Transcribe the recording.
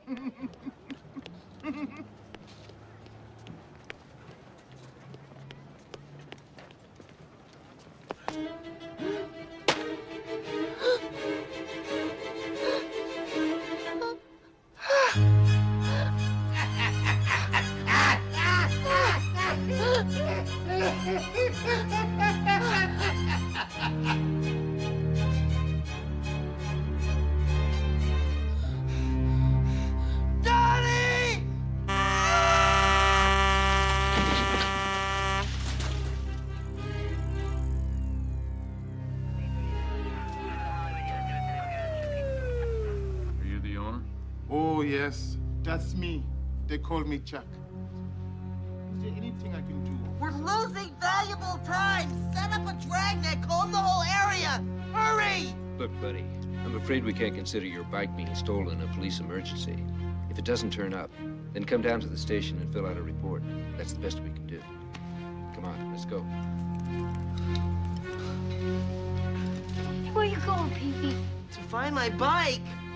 Oh, yes, that's me. They call me Chuck. Is there anything I can do? We're losing valuable time. Set up a dragnet, comb the whole area. Hurry! Look, buddy, I'm afraid we can't consider your bike being stolen a police emergency. If it doesn't turn up, then come down to the station and fill out a report. That's the best we can do. Come on, let's go. Where you going, Pee-Pee? To find my bike.